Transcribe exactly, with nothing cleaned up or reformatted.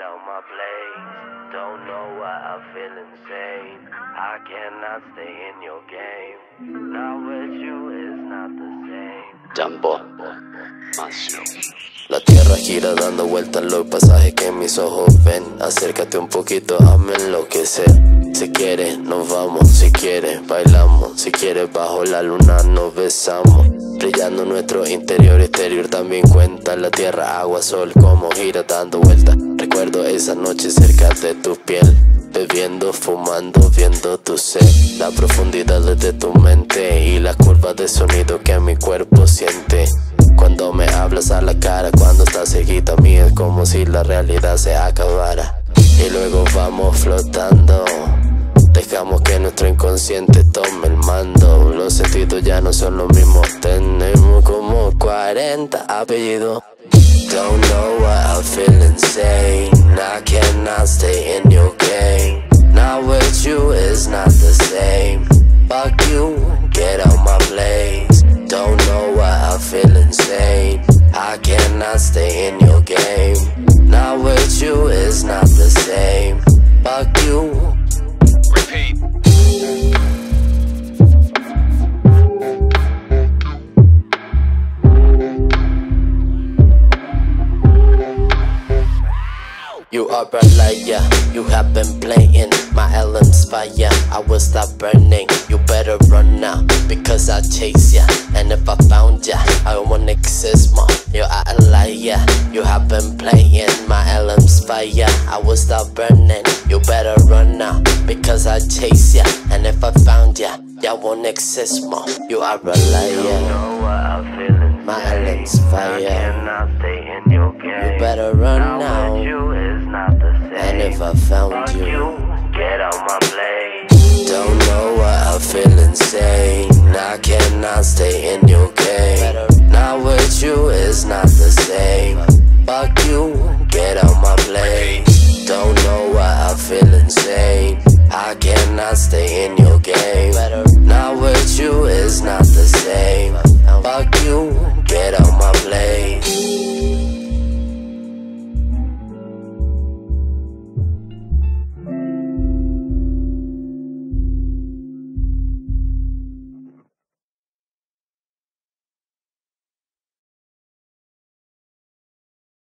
out my place. Don't know why I feel insane. I cannot stay in your game. Now with you is not the same. Jambo, Macio. La tierra gira dando vueltas los pasajes que mis ojos ven. Acércate un poquito, hazme enloquecer. Si quieres nos vamos, si quieres bailamos, si quieres bajo la luna nos besamos. Brillando nuestro interior, exterior también cuenta. La tierra, agua, sol, como gira dando vueltas. Recuerdo esa noche cerca de tu piel, bebiendo, fumando, viendo tu sed. La profundidad de tu mente y las curvas de sonido que mi cuerpo siente. Cuando me hablas a la cara, cuando estás cerquita a mí, es como si la realidad se acabara. Y luego vamos flotando, dejamos que nuestro inconsciente tome el mando. Los sentidos ya no son los mismos, tenemos como cuarenta apellidos. Don't know why I feel insane. I cannot stay in your game. Now with you is not the same. Fuck you, get out my place. Don't know why I feel insane. I cannot stay in your game. Now with you is not the same. Fuck you. Repeat. You are a liar, you have been playing my elements fire. I will stop burning, you better run now, because I chase ya. And if I found ya, I won't exist more. You are a liar, you have been playing my elements fire. I will stop burning, you better run now, because I chase ya. And if I found ya, ya won't exist more. You are a liar, Know why I feel insane. my elements I fire. cannot stay in your game. You better run now now, with you is not the same. and if I found Fuck you, you, get out my place. don't know why I feel insane. I cannot stay in your game. Now with you is not the same. Fuck you, get out my place. Don't know why I feel insane. I cannot stay in your